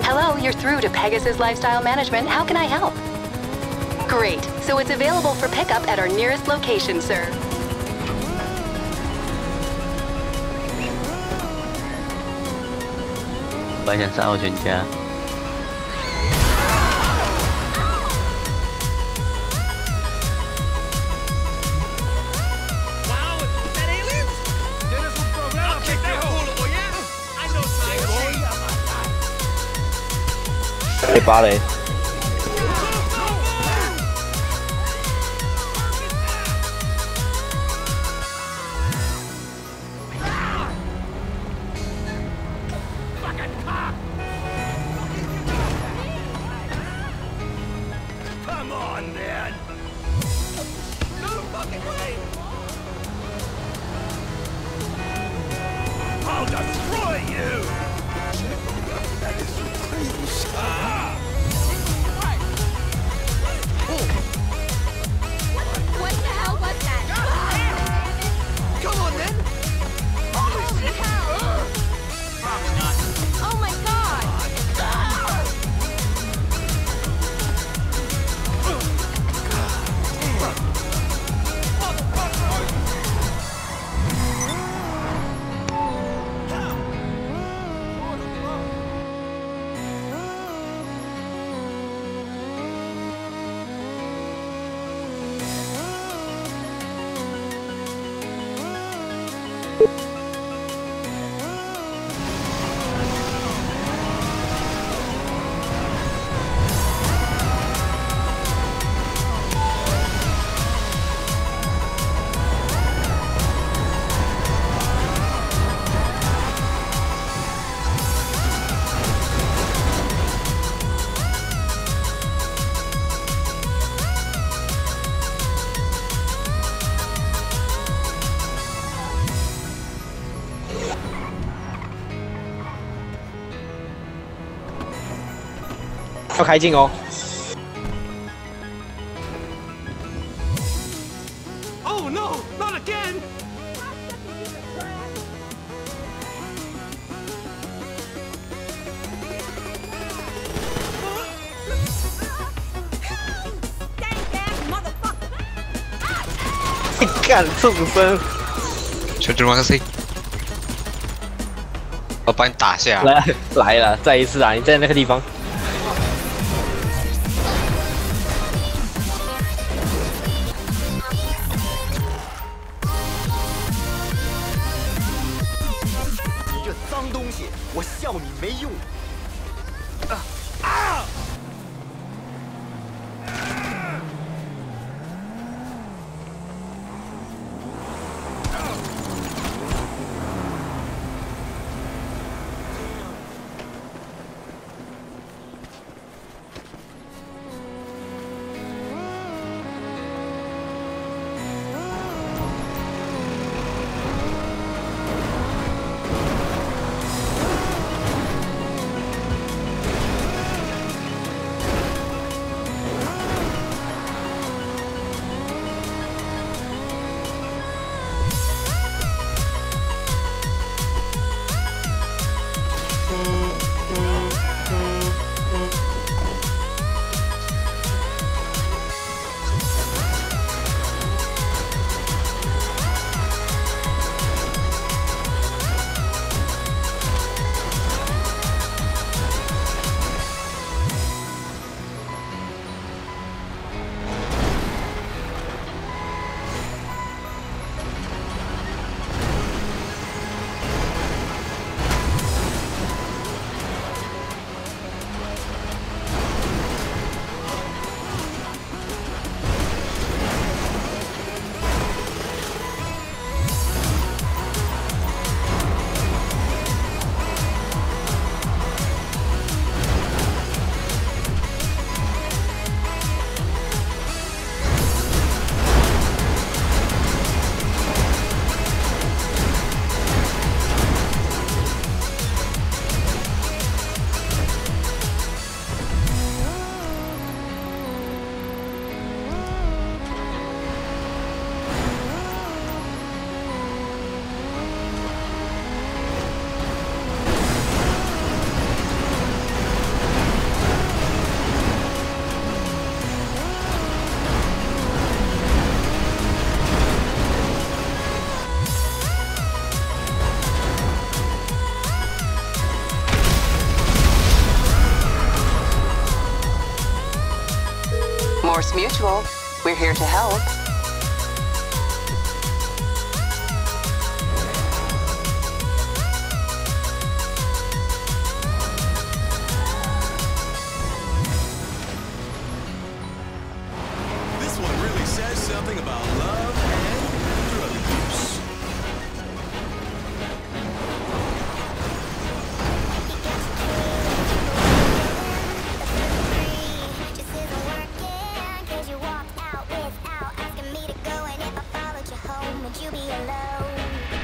Hello, you're through to Pegasus Lifestyle Management. How can I help? Great. So it's available for pickup at our nearest location, sir. 我想杀我全家。 被扒雷。 要开镜哦。 Oh no, not again! 干畜生！ 全军完 C， 我把你打下。 来了，再一次啊！你在那个地方。 脏东西，我笑你没用。 Norse Mutual. We're here to help. This one really says something about love and drug abuse. Would you be alone?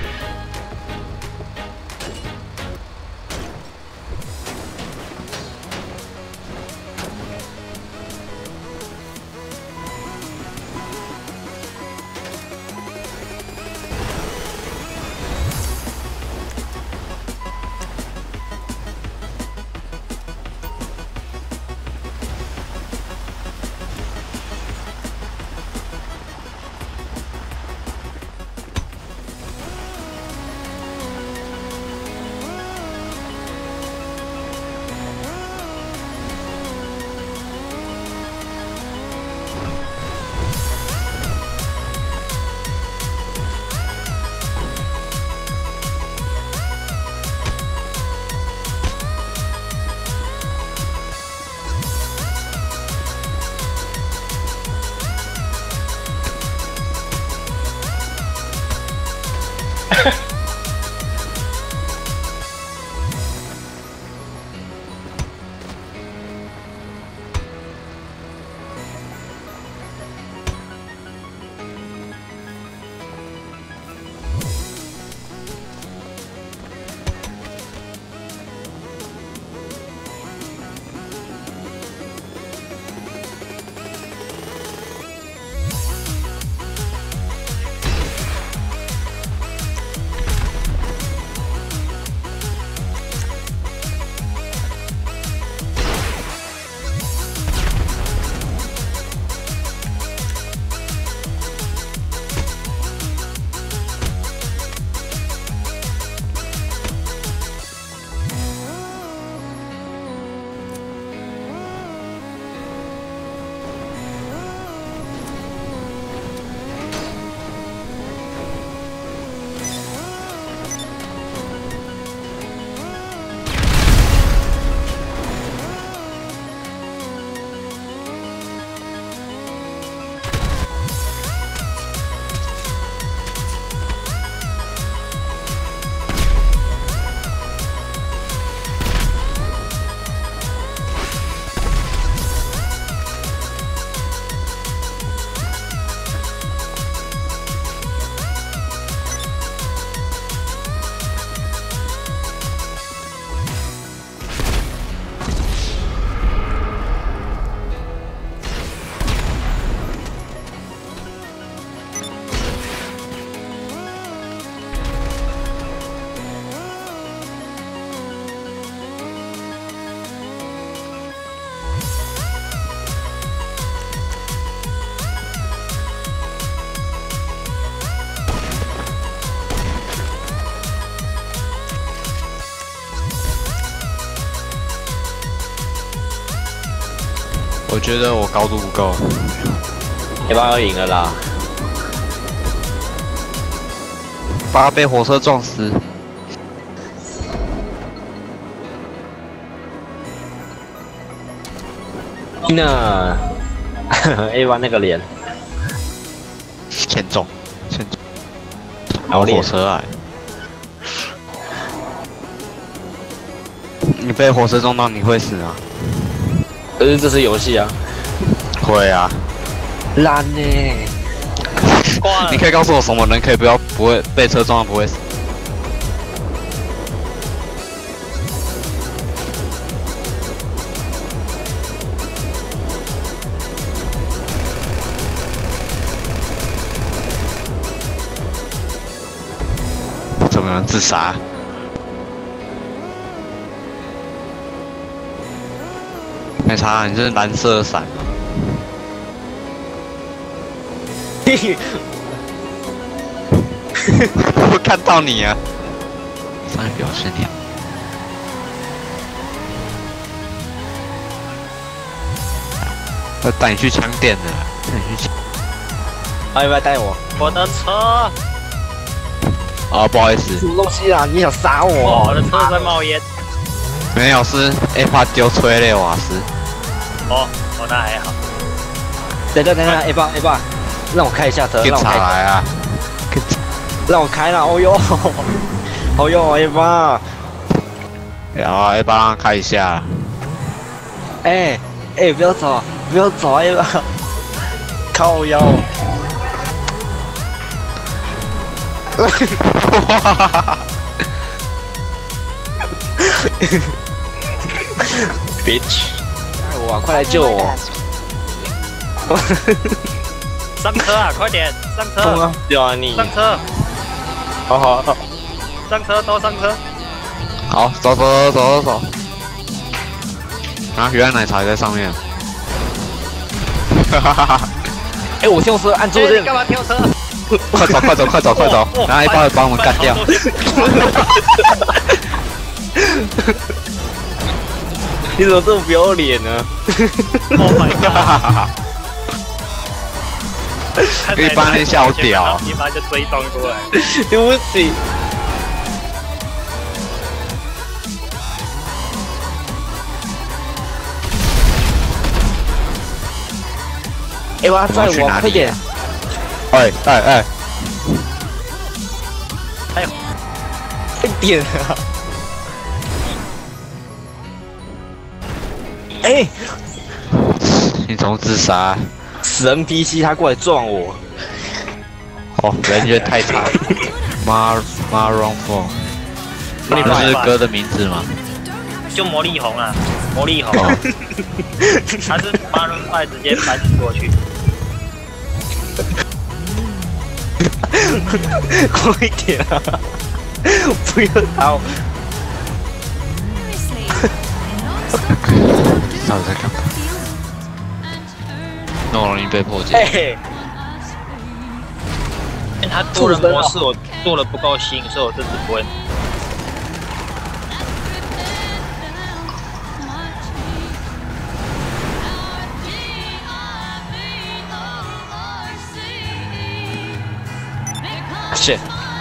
我觉得我高度不够， 要不要赢了啦？ 把他被火车撞死。 那 A 1那个脸， 欠中，欠中， 好脸火车来。你被火车撞到，你会死啊？ 可是这是游戏啊。 会啊。 烂呢、 你可以告诉我什么人可以不会被车撞到不会死？怎么能自杀？没差，你这是蓝色的伞。我看到你啊！上面表示你。 要带你去枪店的，带你去枪。 要不要带我？ 我的车， 啊，不好意思， 什么东西啊？你想杀我？ 我的车在冒烟。 没有是 A 怕丢催泪瓦斯。 哦，那还好。 等等，A 爸，让我开一下车， 警察来啊！ 让我开了，哦哟，哦哟 ，A 爸， 然后 A 爸让他开一下。 哎，不要走，A 爸，靠腰。Bitch！ 我快来救我！ 上车啊，快点上车！ 丢啊你！ 上车！ 好， 上车都上车！ 好，走。啊，原来奶茶也在上面。 哎，我用车按住这你干嘛跳车？ 快走！然后 A 爸会把我们干掉。 你怎么这么不要脸呢 Oh my god！ 一般那小屌， 一般就追撞过来。 对不起。哎，我要载我，快点！ 哎！ 快点啊！哎， 你怎么自杀？ 死 NPC 他过来撞我。 哦，人缘太差。Maroon 4，这是歌的名字吗？ 就魔力红啊，魔力红。他是Maroon 5直接搬过去。 快点啊！不要打我！ 到底在干嘛？那么容易被破解？ 他多人模式我做的不够新，所以我这次不会。 shit！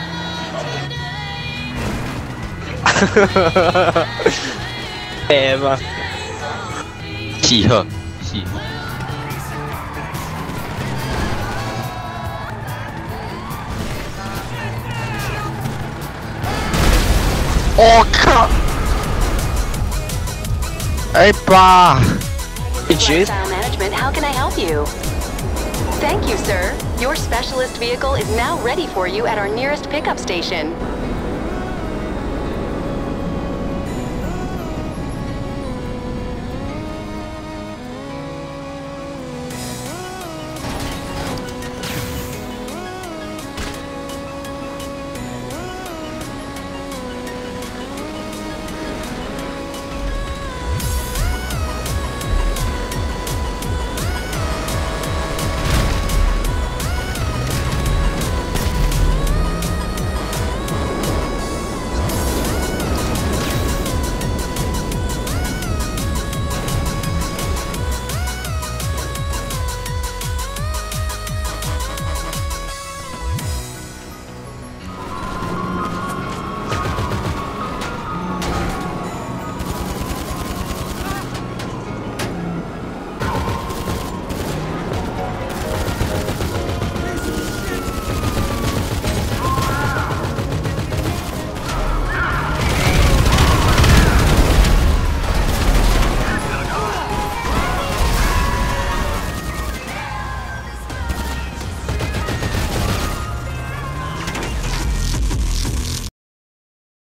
吗？ 喜贺。我靠！A 爸。 Lifestyle management, how can I help you? Thank you, sir. Your specialist vehicle is now ready for you at our nearest pickup station.